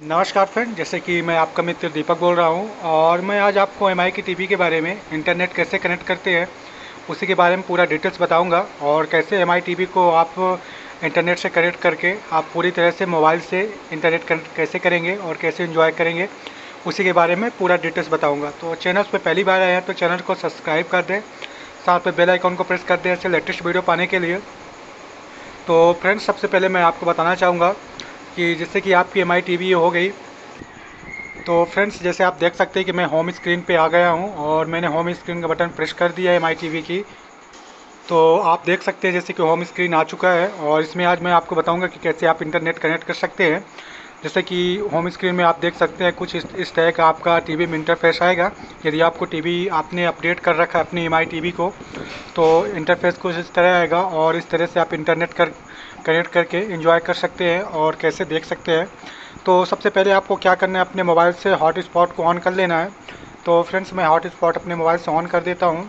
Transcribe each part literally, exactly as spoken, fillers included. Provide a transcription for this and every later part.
नमस्कार फ्रेंड, जैसे कि मैं आपका मित्र दीपक बोल रहा हूं और मैं आज आपको एम आई की टीवी के बारे में इंटरनेट कैसे कनेक्ट करते हैं उसी के बारे में पूरा डिटेल्स बताऊंगा। और कैसे एम आई टीवी को आप इंटरनेट से कनेक्ट करके आप पूरी तरह से मोबाइल से इंटरनेट कनेक्ट कैसे करेंगे और कैसे एंजॉय करेंगे उसी के बारे में पूरा डिटेल्स बताऊँगा। तो चैनल पर पहली बार आए हैं तो चैनल को सब्सक्राइब कर दें, साथ में बेल आइकॉन को प्रेस कर दें ऐसे लेटेस्ट वीडियो पाने के लिए। तो फ्रेंड्स, सबसे पहले मैं आपको बताना चाहूँगा कि जैसे कि आपकी एम आई टीवी हो गई, तो फ्रेंड्स जैसे आप देख सकते हैं कि मैं होम स्क्रीन पे आ गया हूं और मैंने होम स्क्रीन का बटन प्रेस कर दिया है एम आई टीवी की। तो आप देख सकते हैं जैसे कि होम स्क्रीन आ चुका है और इसमें आज मैं आपको बताऊंगा कि कैसे आप इंटरनेट कनेक्ट कर सकते हैं। जैसे कि होम स्क्रीन में आप देख सकते हैं कुछ इस, इस तरह का आपका टीवी में इंटरफेस आएगा। यदि आपको टीवी आपने अपडेट कर रखा है अपनी एम आई टीवी को, तो इंटरफेस कुछ इस तरह आएगा और इस तरह से आप इंटरनेट कर कनेक्ट करके एंजॉय कर सकते हैं और कैसे देख सकते हैं। तो सबसे पहले आपको क्या करना है, अपने मोबाइल से हॉट स्पॉट को ऑन कर लेना है। तो फ्रेंड्स, मैं हॉट स्पॉट अपने मोबाइल से ऑन कर देता हूं।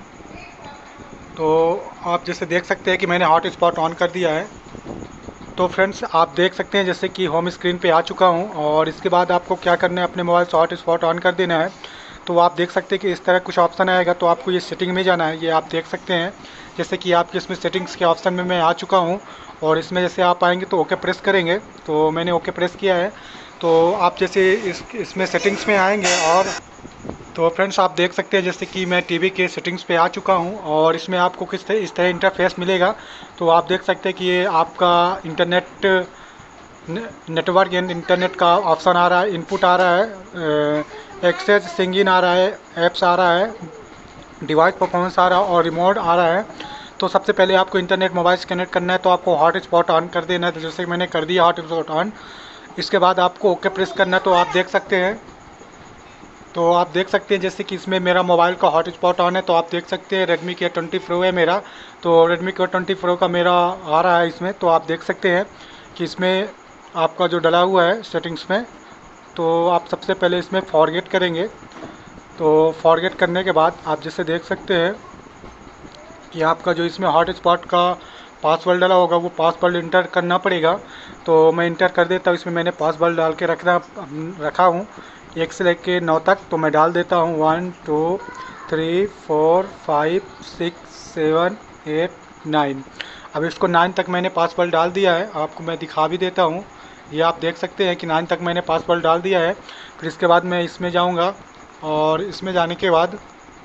तो आप जैसे देख सकते हैं कि मैंने हॉट स्पॉट ऑन कर दिया है। तो फ्रेंड्स, आप देख सकते हैं जैसे कि होम स्क्रीन पे आ चुका हूं और इसके बाद आपको क्या करना है, अपने मोबाइल से हॉट स्पॉट ऑन कर देना है। तो आप देख सकते हैं कि इस तरह कुछ ऑप्शन आएगा, तो आपको ये सेटिंग में जाना है। ये आप देख सकते हैं जैसे कि आपके इसमें सेटिंग्स के ऑप्शन में मैं आ चुका हूँ और इसमें जैसे आप आएंगे तो ओके प्रेस करेंगे। तो मैंने ओके प्रेस किया है। तो आप जैसे इस इसमें सेटिंग्स में आएंगे और तो फ्रेंड्स, आप देख सकते हैं जैसे कि मैं टीवी के सेटिंग्स पे आ चुका हूं और इसमें आपको किस तरह इस तरह इंटरफेस मिलेगा। तो आप देख सकते हैं कि ये आपका इंटरनेट नेटवर्क एंड इंटरनेट का ऑप्शन आ रहा है, इनपुट आ रहा है, एक्सेस सिंगिंग आ रहा है, ऐप्स आ रहा है, डिवाइस परफॉर्मेंस आ रहा है और रिमोट आ रहा है। तो सबसे पहले आपको इंटरनेट मोबाइल से कनेक्ट करना है, तो आपको हॉट स्पॉट ऑन कर देना है। तो जैसे मैंने कर दिया हॉट स्पॉट ऑन, इसके बाद आपको ओके प्रेस करना है। तो आप देख सकते हैं तो आप देख सकते हैं जैसे कि इसमें मेरा मोबाइल का हॉट स्पॉट ऑन है। तो आप देख सकते हैं रेडमी के ट्वेंटी प्रो है मेरा। तो रेडमी के ट्वेंटी प्रो का मेरा आ रहा है इसमें। तो आप देख सकते हैं कि इसमें आपका जो डला हुआ है सेटिंग्स में, तो आप सबसे पहले इसमें फॉरगेट करेंगे। तो फॉरगेट करने के बाद आप जैसे देख सकते हैं कि आपका जो इसमें हॉट स्पॉट का पासवर्ड डाला होगा वो पासवर्ड इंटर करना पड़ेगा। तो मैं इंटर कर देता हूँ। इसमें मैंने पासवर्ड डाल के रखना रखा हूँ एक से लेके नौ तक। तो मैं डाल देता हूँ one two three four five six seven eight nine. अब इसको नाइन तक मैंने पासवर्ड डाल दिया है, आपको मैं दिखा भी देता हूँ। ये आप देख सकते हैं कि नाइन तक मैंने पासवर्ड डाल दिया है। फिर इसके बाद मैं इसमें जाऊँगा और इसमें जाने के बाद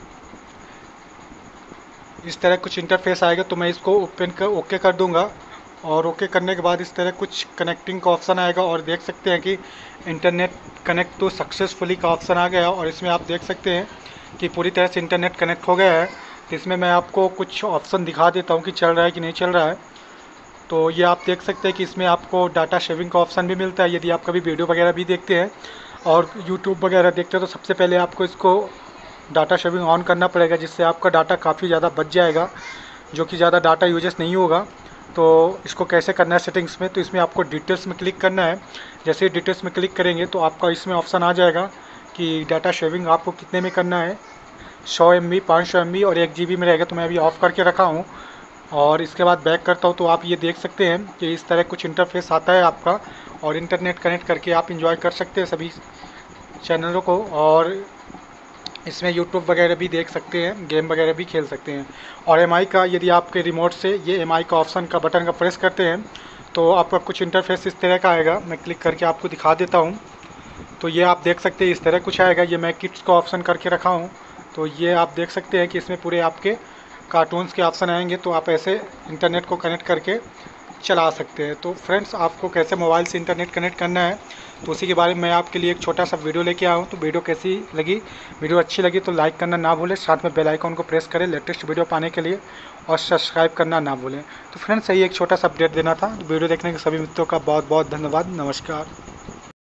इस तरह कुछ इंटरफेस आएगा। तो मैं इसको ओपन कर ओके कर दूंगा और ओके करने के बाद इस तरह कुछ कनेक्टिंग का ऑप्शन आएगा और देख सकते हैं कि इंटरनेट कनेक्ट तो सक्सेसफुली का ऑप्शन आ गया। और इसमें आप देख सकते हैं कि पूरी तरह से इंटरनेट कनेक्ट हो गया है। तो इसमें मैं आपको कुछ ऑप्शन दिखा देता हूँ कि चल रहा है कि नहीं चल रहा है। तो ये आप देख सकते हैं कि इसमें आपको डाटा शेयरिंग का ऑप्शन भी मिलता है। यदि आप कभी वीडियो वगैरह भी देखते हैं और यूट्यूब वगैरह देखते हैं तो सबसे पहले आपको इसको डाटा शेयरिंग ऑन करना पड़ेगा, जिससे आपका डाटा काफ़ी ज़्यादा बच जाएगा, जो कि ज़्यादा डाटा यूजेस नहीं होगा। तो इसको कैसे करना है सेटिंग्स में, तो इसमें आपको डिटेल्स में क्लिक करना है। जैसे ही डिटेल्स में क्लिक करेंगे तो आपका इसमें ऑप्शन आ जाएगा कि डाटा शेयरिंग आपको कितने में करना है, सौ एम बी पाँच सौ एम बी और एक जी बी में रहेगा। तो मैं अभी ऑफ़ करके रखा हूँ और इसके बाद बैक करता हूँ। तो आप ये देख सकते हैं कि इस तरह कुछ इंटरफेस आता है आपका और इंटरनेट कनेक्ट करके आप इंजॉय कर सकते हैं सभी चैनलों को। और इसमें यूट्यूब वगैरह भी देख सकते हैं, गेम वगैरह भी खेल सकते हैं। और एम आई का यदि आपके रिमोट से ये एम आई का ऑप्शन का बटन का प्रेस करते हैं तो आपका कुछ इंटरफेस इस तरह का आएगा। मैं क्लिक करके आपको दिखा देता हूँ। तो ये आप देख सकते हैं इस तरह कुछ आएगा। ये मैं किड्स का ऑप्शन करके रखा हूँ। तो ये आप देख सकते हैं कि इसमें पूरे आपके कार्टून्स के ऑप्शन आएंगे। तो आप ऐसे इंटरनेट को कनेक्ट करके चला सकते हैं। तो फ्रेंड्स, आपको कैसे मोबाइल से इंटरनेट कनेक्ट करना है तो उसी के बारे में मैं आपके लिए एक छोटा सा वीडियो लेके आया हूँ। तो वीडियो कैसी लगी, वीडियो अच्छी लगी तो लाइक करना ना भूलें, साथ में बेल आइकॉन को प्रेस करें लेटेस्ट वीडियो पाने के लिए और सब्सक्राइब करना ना भूलें। तो फ्रेंड्स, यही एक छोटा सा अपडेट देना था। वीडियो देखने के सभी मित्रों का बहुत बहुत धन्यवाद। नमस्कार।